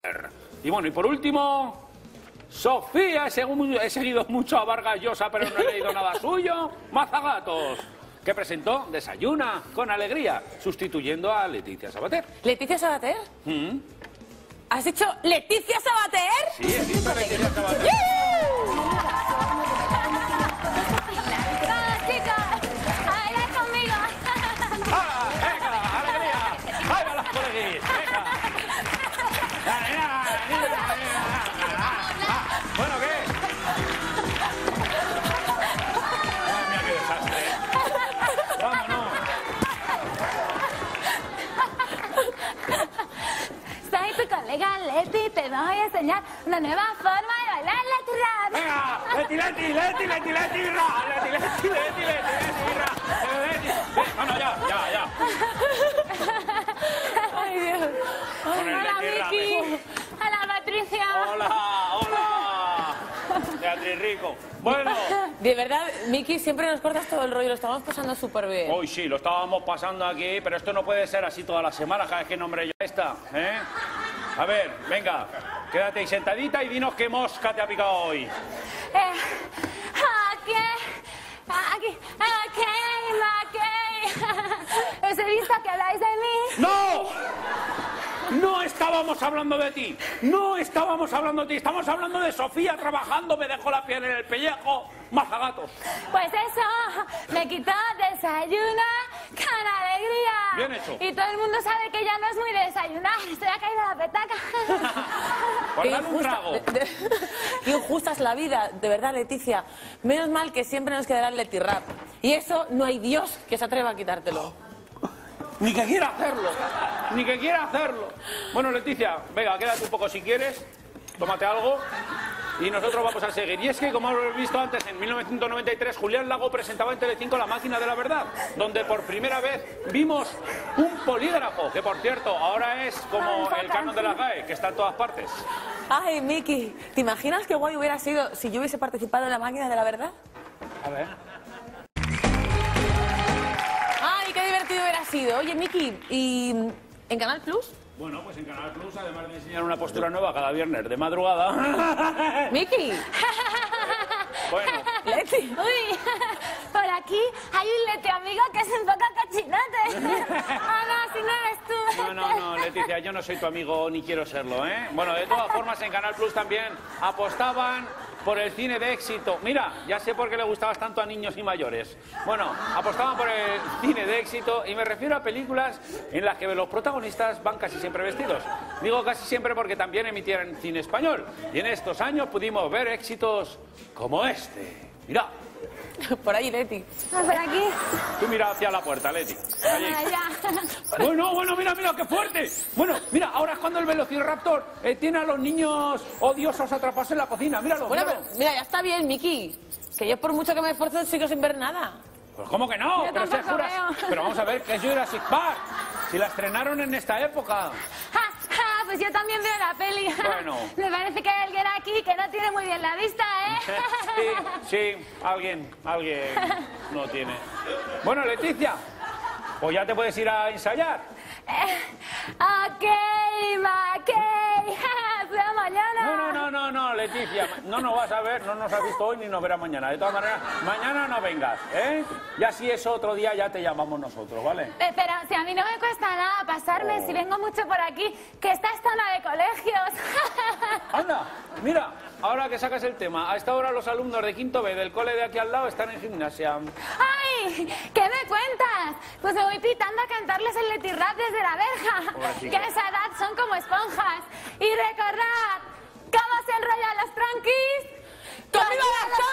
Y bueno, y por último, Sofía, he seguido mucho a Vargas Llosa, pero no he leído nada suyo. Mazagatos, que presentó Desayuna con Alegría, sustituyendo a Leticia Sabater. ¿Leticia Sabater? ¿Has dicho Leticia Sabater? Sí, he dicho Leticia Sabater. Vamos, chicos, a bailar conmigo. ¡Hala! ¡Venga, alegría! ¡Ahí van las coleguis! ¡Venga! Bueno, ¿qué? Madre mía, qué desastre. Vámonos. Soy tu colega Leti, te voy a enseñar una nueva forma de bailar Leti Rap. ¡Venga! ¡Leti, Leti, Leti, Leti, Leti, ra! ¡Leti, Leti, Leti, Leti, Leti, ra! ¡Leti! Bueno, ya. Ay, Dios. Con el Hola, Leti Ra, Miki. mejor. Hola, Patricia. Hola. Beatriz Rico. Bueno. De verdad, Miki, siempre nos cortas todo el rollo, lo estamos pasando súper bien. Hoy sí, lo estábamos pasando aquí, pero esto no puede ser así toda la semana, cada vez que nombre yo esta, ¿eh? A ver, venga, quédate ahí sentadita y dinos qué mosca te ha picado hoy. Aquí. Os he visto que habláis de mí. ¡No! No estábamos hablando de ti, estamos hablando de Sofía trabajando, me dejó la piel en el pellejo, Mazagatos. Pues eso, me quitó Desayuna con Alegría. Bien hecho. Y todo el mundo sabe que ya no es muy de desayunar, estoy a caída de la petaca. Pues dale un trago. Qué injusta es la vida, de verdad, Leticia. Menos mal que siempre nos quedará el Leti Rap. Y eso no hay Dios que se atreva a quitártelo. Ni que quiera hacerlo. Bueno, Leticia, venga, quédate un poco si quieres, tómate algo y nosotros vamos a seguir. Y es que, como hemos visto antes, en 1993, Julián Lago presentaba en Telecinco La Máquina de la Verdad, donde por primera vez vimos un polígrafo, que por cierto, ahora es como el canon de la GAE, que está en todas partes. Ay, Miki, ¿te imaginas qué guay hubiera sido si yo hubiese participado en La Máquina de la Verdad? A ver. Ay, qué divertido hubiera sido. Oye, Miki, ¿y en Canal Plus? Bueno, pues en Canal Plus, además de enseñar una postura nueva cada viernes de madrugada. Miki. Bueno. Leti. Uy, por aquí hay un Leti amigo que es un poco cochinote. Ah, no, si no eres tú. No, Leticia, yo no soy tu amigo ni quiero serlo, ¿eh? Bueno, de todas formas, en Canal Plus también apostaban por el cine de éxito. Mira, ya sé por qué le gustabas tanto a niños y mayores. Bueno, apostaban por el cine de éxito y me refiero a películas en las que los protagonistas van casi siempre vestidos. Digo casi siempre porque también emitían cine español. Y en estos años pudimos ver éxitos como este. Mira. Por ahí, Leti. Ah, por aquí. Tú mira hacia la puerta, Leti. Allí. Ya. Bueno, mira, qué fuerte. Bueno, mira, ahora es cuando el Velociraptor tiene a los niños odiosos atrapados en la cocina. Míralo, Bueno, míralo. pero mira, ya está bien, Miki. Que yo por mucho que me esfuerzo sigo sin ver nada. Pues ¿cómo que no? Yo Pero tampoco juras. veo. Pero vamos a ver, ¿qué es Jurassic Park? Si la estrenaron en esta época. Pues yo también veo la peli. Bueno. Me parece que hay alguien aquí que no tiene muy bien la vista, ¿eh? Sí, alguien no tiene. Bueno, Leticia, pues ya te puedes ir a ensayar. Ok, veo mañana. No, Leticia, no nos vas a ver, no nos has visto hoy ni nos verás mañana. De todas maneras, mañana no vengas, ¿eh? Ya si es otro día ya te llamamos nosotros, ¿vale? Pero si a mí no me cuesta nada pasarme, si vengo mucho por aquí, que esta es zona de colegios. Anda, mira, ahora que sacas el tema, a esta hora los alumnos de quinto B del cole de aquí al lado están en gimnasia. ¡Ay! ¿Qué me cuentas? Pues me voy pitando a cantarles el Leti Rap desde la verja. Pobrecito. Que a esa edad son como esponjas. Y recordad, ¿cómo se enrollan los tranquis? ¡Conmigo las